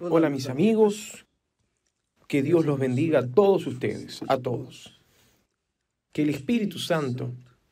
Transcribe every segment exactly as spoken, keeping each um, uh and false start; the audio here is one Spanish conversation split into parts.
Hola mis amigos, que Dios los bendiga a todos ustedes, a todos. Que el Espíritu Santo,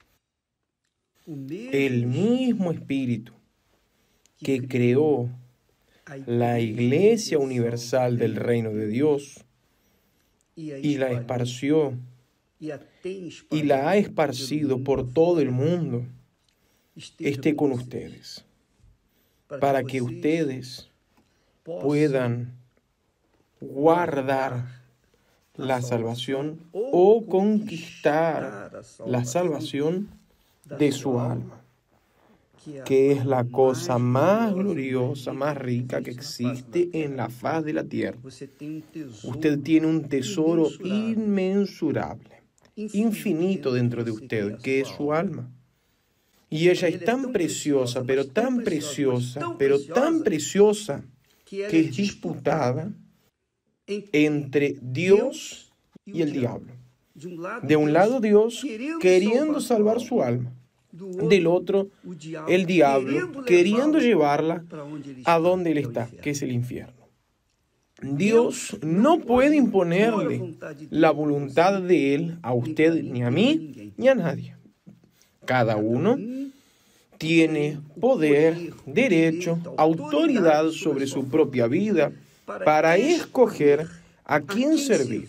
el mismo Espíritu que creó la Iglesia Universal del Reino de Dios y la esparció y la ha esparcido por todo el mundo, esté con ustedes, para que ustedes puedan guardar la salvación o conquistar la salvación de su alma, que es la cosa más gloriosa, más rica que existe en la faz de la tierra. Usted tiene un tesoro inmensurable, infinito dentro de usted, que es su alma. Y ella es tan preciosa, pero tan preciosa, pero tan preciosa, que es disputada entre Dios y el diablo. De un lado Dios queriendo salvar su alma, del otro el diablo queriendo llevarla a donde él está, que es el infierno. Dios no puede imponerle la voluntad de él a usted, ni a mí, ni a nadie. Cada uno tiene poder, derecho, autoridad sobre su propia vida para escoger a quién servir,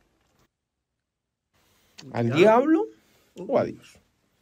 al diablo o a Dios.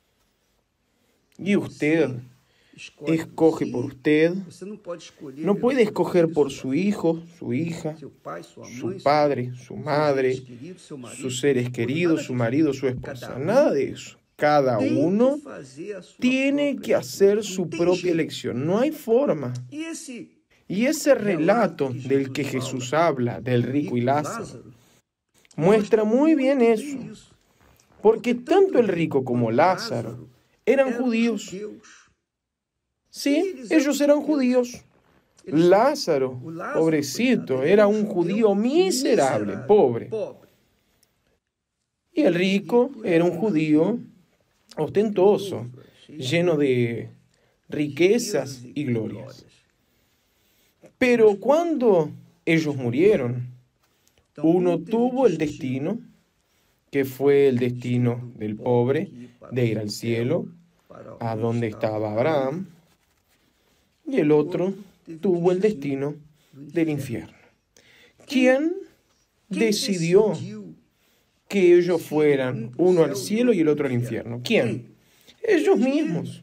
Y usted escoge por usted, no puede escoger por su hijo, su hija, su padre, su madre, sus seres queridos, su marido, su esposa, nada de eso. Cada uno tiene que hacer su propia elección, no hay forma. Y ese relato del que Jesús habla, del rico y Lázaro, muestra muy bien eso, porque tanto el rico como Lázaro eran judíos. Sí, ellos eran judíos. Lázaro, pobrecito, era un judío miserable, pobre. Y el rico era un judío ostentoso, lleno de riquezas y glorias. Pero cuando ellos murieron, uno tuvo el destino, que fue el destino del pobre, de ir al cielo, a donde estaba Abraham, y el otro tuvo el destino del infierno. ¿Quién decidió que ellos fueran uno al cielo y el otro al infierno? ¿Quién? Ellos mismos.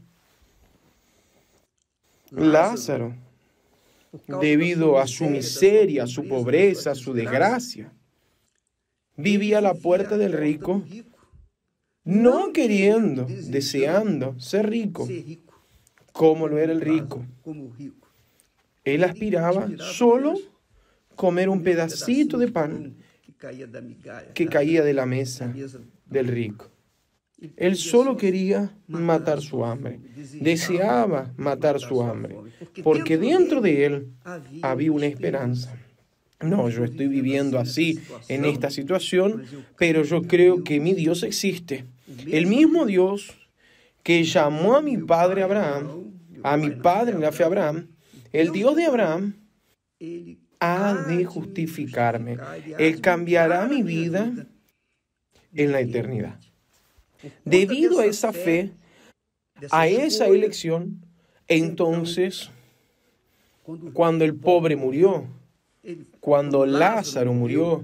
Lázaro, debido a su miseria, a su pobreza, a su desgracia, vivía a la puerta del rico, no queriendo, deseando ser rico, como lo era el rico. Él aspiraba solo comer un pedacito de pan que caía de la mesa del rico. Él solo quería matar su hambre, deseaba matar su hambre, porque dentro de él había una esperanza. No, yo estoy viviendo así en esta situación, pero yo creo que mi Dios existe. El mismo Dios que llamó a mi padre Abraham, a mi padre en la fe Abraham, el Dios de Abraham, ha de justificarme. Él cambiará mi vida en la eternidad. Debido a esa fe, a esa elección, entonces, cuando el pobre murió, cuando Lázaro murió,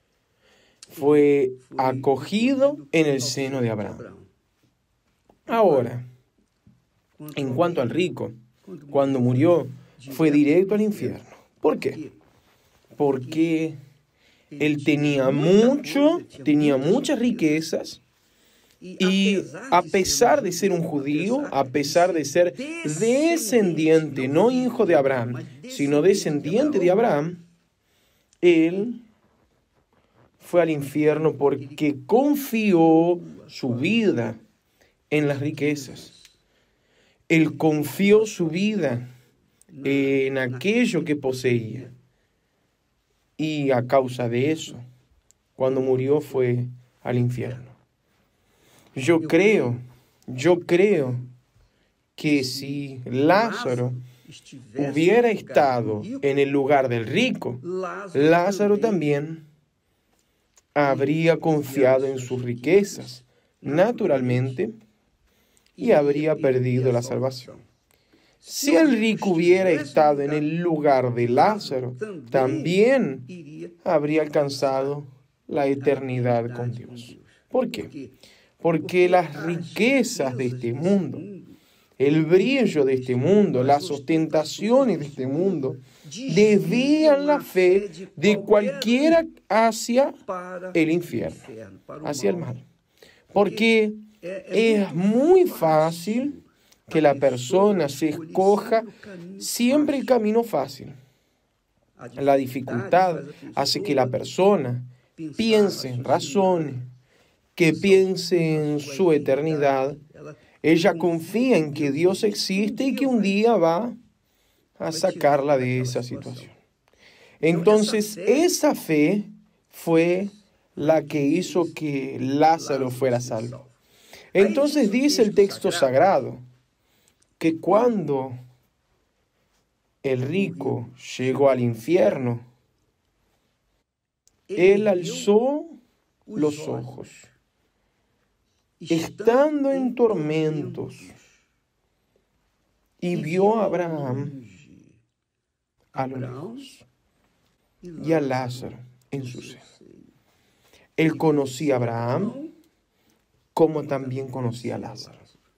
fue acogido en el seno de Abraham. Ahora, en cuanto al rico, cuando murió, fue directo al infierno. ¿Por qué? Porque él tenía mucho, tenía muchas riquezas, y a pesar de ser un judío, a pesar de ser descendiente, no hijo de Abraham, sino descendiente de Abraham, él fue al infierno porque confió su vida en las riquezas. Él confió su vida en aquello que poseía. Y a causa de eso, cuando murió fue al infierno. Yo creo, yo creo que si Lázaro hubiera estado en el lugar del rico, Lázaro también habría confiado en sus riquezas, naturalmente, y habría perdido la salvación. Si el rico hubiera estado en el lugar de Lázaro, también habría alcanzado la eternidad con Dios. ¿Por qué? Porque las riquezas de este mundo, el brillo de este mundo, las ostentaciones de este mundo, desvían la fe de cualquiera hacia el infierno, hacia el mal. Porque es muy fácil que la persona se escoja siempre el camino fácil. La dificultad hace que la persona piense, razone, que piense en su eternidad. Ella confía en que Dios existe y que un día va a sacarla de esa situación. Entonces, esa fe fue la que hizo que Lázaro fuera salvo. Entonces dice el texto sagrado que cuando el rico llegó al infierno, él alzó los ojos, estando en tormentos, y vio a Abraham a lo lejos y a Lázaro en su seno. Él conocía a Abraham como también conocía a Lázaro.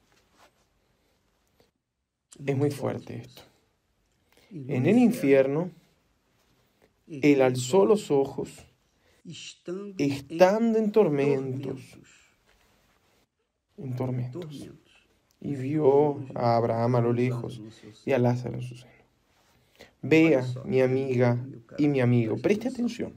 Es muy fuerte esto. En el infierno, él alzó los ojos, estando en tormentos, en tormentos, y vio a Abraham a lo lejos y a Lázaro en su seno. Vea, mi amiga y mi amigo, preste atención.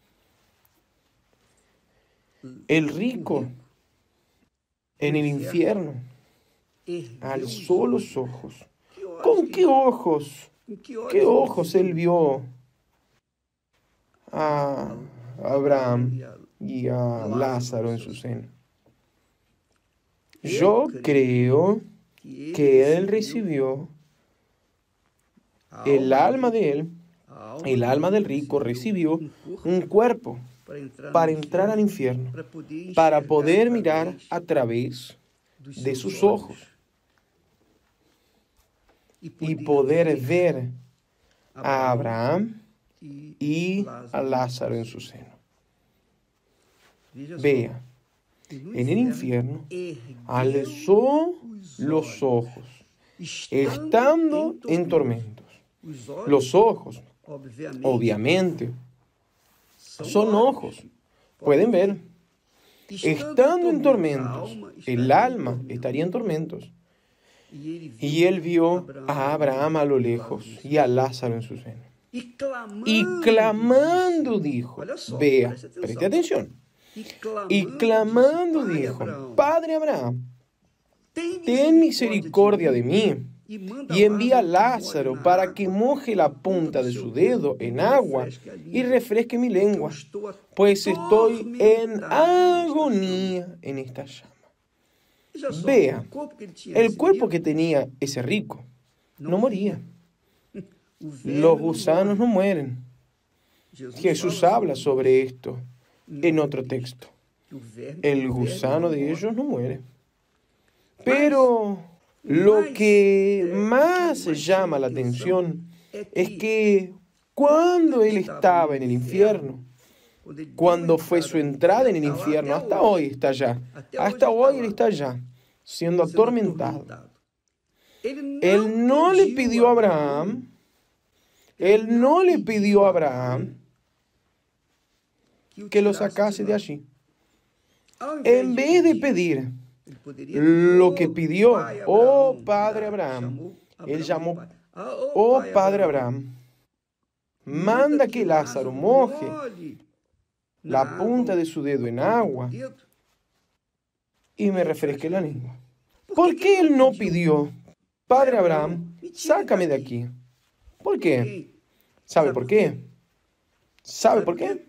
El rico en el infierno alzó los ojos. ¿Con qué ojos? ¿Qué ojos él vio a Abraham y a Lázaro en su seno? Yo creo que él recibió el alma de él, el alma del rico recibió un cuerpo para entrar al infierno, para poder mirar a través de sus ojos y poder ver a Abraham y a Lázaro en su seno. Vea, en el infierno alzó los ojos, estando en tormentos. Los ojos, obviamente, son ojos, pueden ver. Estando en tormentos, el alma estaría en tormentos. Y él vio a Abraham a lo lejos y a Lázaro en su seno. Y clamando dijo, vea, preste atención. Y clamando dijo, Padre Abraham, ten misericordia de mí y envía a Lázaro para que moje la punta de su dedo en agua y refresque mi lengua, pues estoy en agonía en esta llama. Vea, el cuerpo que tenía ese rico no moría. Los gusanos no mueren. Jesús habla sobre esto en otro texto. El gusano de ellos no muere. Pero lo que más llama la atención es que cuando él estaba en el infierno, cuando fue su entrada en el infierno, hasta hoy está allá, hasta hoy él está allá, siendo atormentado. Él no le pidió a Abraham, él no le pidió a Abraham que lo sacase de allí. En vez de pedir lo que pidió, oh Padre Abraham, él llamó, oh Padre Abraham, manda que Lázaro moje la punta de su dedo en agua y me refresque la lengua. ¿Por qué él no pidió, Padre Abraham, sácame de aquí? ¿Por qué? ¿Sabe por qué? ¿Sabe por qué?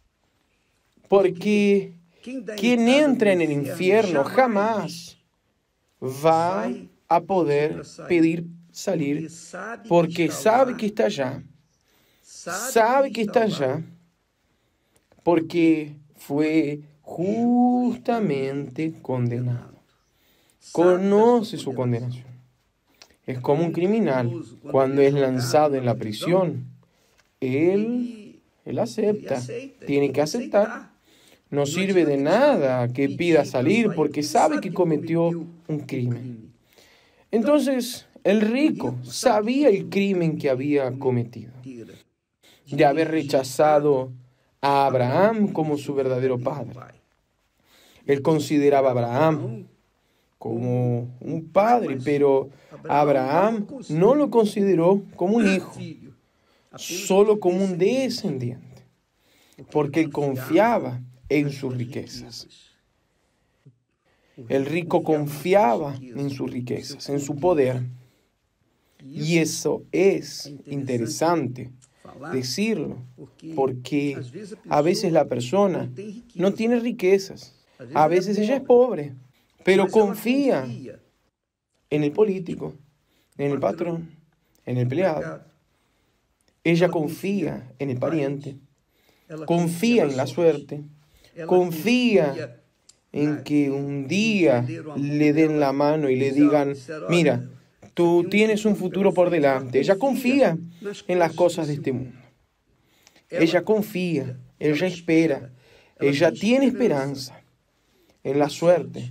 Porque quien entra en el infierno jamás va a poder pedir salir porque sabe que está allá. Sabe que está allá porque fue justamente condenado. Conoce su condenación. Es como un criminal cuando es lanzado en la prisión. Él, él acepta, tiene que aceptar. No sirve de nada que pida salir porque sabe que cometió un crimen. Entonces, el rico sabía el crimen que había cometido, de haber rechazado a Abraham como su verdadero padre. Él consideraba a Abraham como un padre, pero Abraham no lo consideró como un hijo, solo como un descendiente, porque él confiaba en sus riquezas. El rico confiaba en sus riquezas, en su poder. Y eso es interesante decirlo, porque a veces la persona no tiene riquezas, a veces ella es pobre, pero confía en el político, en el patrón, en el empleado. Ella confía en el pariente, confía en la suerte, confía en que un día le den la mano y le digan, mira, tú tienes un futuro por delante. Ella confía en las cosas de este mundo. Ella confía, ella espera, ella tiene esperanza en la suerte.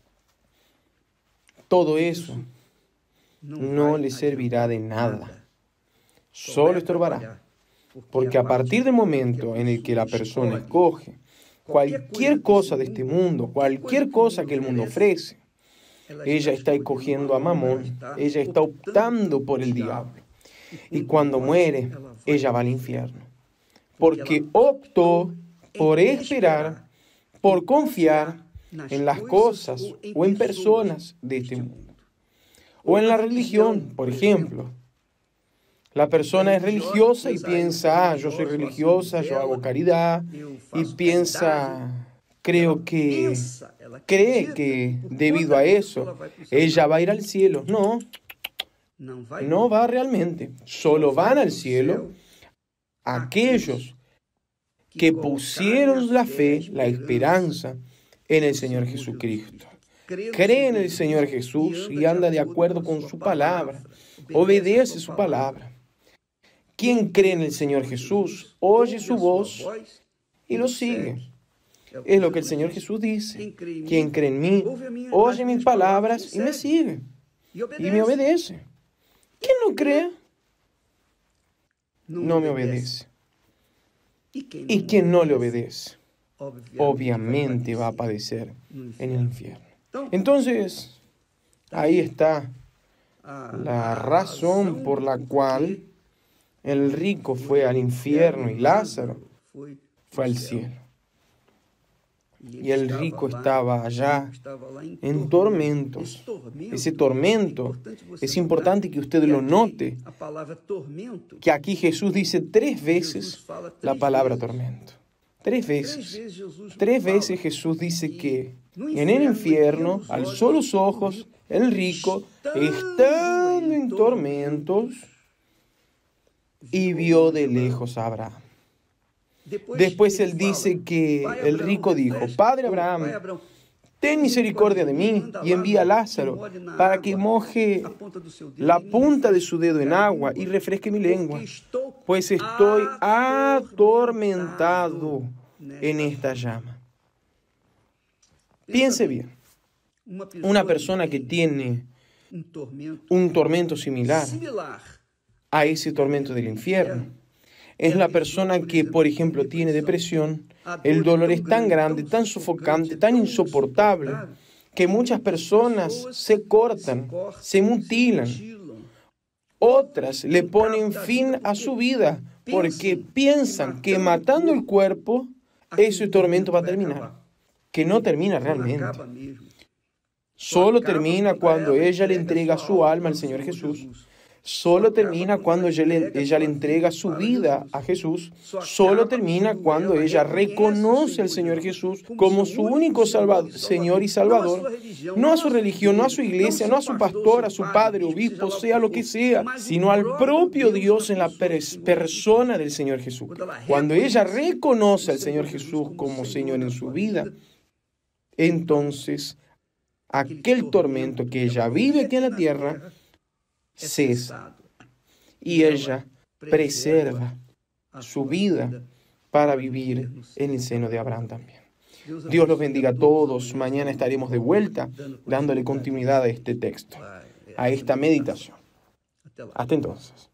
Todo eso no le servirá de nada. Solo estorbará. Porque a partir del momento en el que la persona escoge cualquier cosa de este mundo, cualquier cosa que el mundo ofrece, ella está escogiendo a Mamón, ella está optando por el diablo. Y cuando muere, ella va al infierno. Porque optó por esperar, por confiar en las cosas o en personas de este mundo. O en la religión, por ejemplo. La persona es religiosa y piensa, ah, yo soy religiosa, yo hago caridad, y piensa, creo que, cree que debido a eso, ella va a ir al cielo. No, no va realmente. Solo van al cielo aquellos que pusieron la fe, la esperanza en el Señor Jesucristo. Cree en el Señor Jesús y anda de acuerdo con su palabra, obedece su palabra. Quien cree en el Señor Jesús, oye su voz y lo sigue. Es lo que el Señor Jesús dice. Quien cree en mí, oye mis palabras y me sigue. Y me obedece. Quien no cree, no me obedece. Y quien no le obedece, obviamente va a padecer en el infierno. Entonces, ahí está la razón por la cual el rico fue al infierno y Lázaro fue al cielo. Y el rico estaba allá en tormentos. Ese tormento, es importante que usted lo note, que aquí Jesús dice tres veces la palabra tormento. Tres veces. Tres veces Jesús dice que en el infierno alzó los ojos, el rico, estando en tormentos, y vio de lejos a Abraham. Después él dice que el rico dijo, Padre Abraham, ten misericordia de mí y envía a Lázaro para que moje la punta de su dedo en agua y refresque mi lengua, pues estoy atormentado en esta llama. Piense bien, una persona que tiene un tormento similar a ese tormento del infierno, es la persona que, por ejemplo, tiene depresión. El dolor es tan grande, tan sofocante, tan insoportable, que muchas personas se cortan, se mutilan. Otras le ponen fin a su vida porque piensan que matando el cuerpo, ese tormento va a terminar. Que no termina realmente. Solo termina cuando ella le entrega su alma al Señor Jesús. solo termina cuando ella le, ella le entrega su vida a Jesús, solo termina cuando ella reconoce al Señor Jesús como su único salvador, Señor y Salvador, no a su religión, no a su iglesia, no a su pastor, a su padre, obispo, sea lo que sea, sino al propio Dios en la pers- persona del Señor Jesús. Cuando ella reconoce al Señor Jesús como Señor en su vida, entonces aquel tormento que ella vive aquí en la tierra cesa y ella preserva su vida para vivir en el seno de Abraham también. Dios los bendiga a todos. Mañana estaremos de vuelta dándole continuidad a este texto, a esta meditación. Hasta entonces.